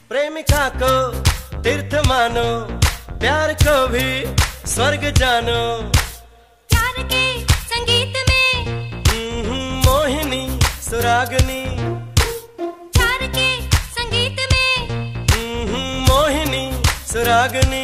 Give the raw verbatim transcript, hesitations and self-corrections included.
प्रेमिका को तीर्थ मानो, प्यार को भी स्वर्ग जानो। प्यार के संगीत में मोहिनी सुरागनी, प्यार के संगीत में मोहिनी सुरागनी।